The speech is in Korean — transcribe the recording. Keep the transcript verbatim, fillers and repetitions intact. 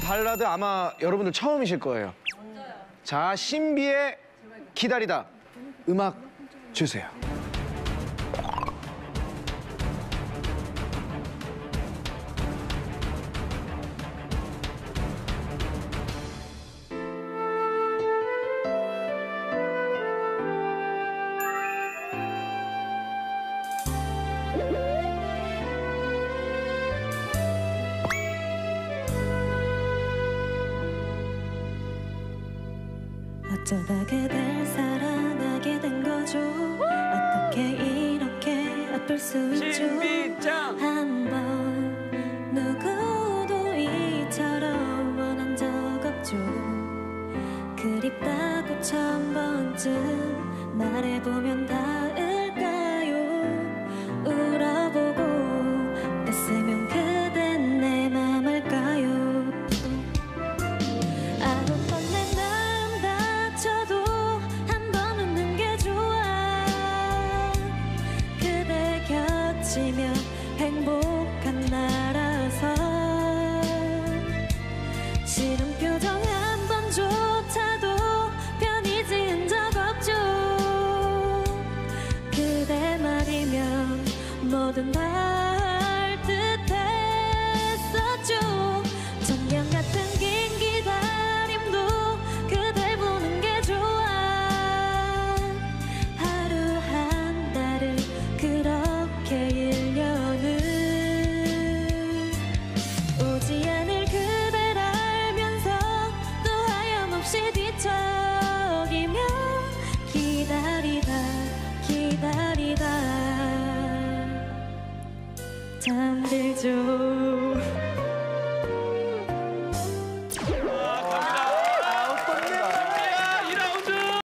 발라드 아마 여러분들 처음이실 거예요. 자, 신비의 기다리다. 음악 주세요. 어쩌다 그댈 사랑하게 된 거죠. 어떻게 이렇게 아플 수 있죠. 신비짱 한번 누구도 이처럼 원한 적 없죠. 그립다고 천 번쯤 말해보면 다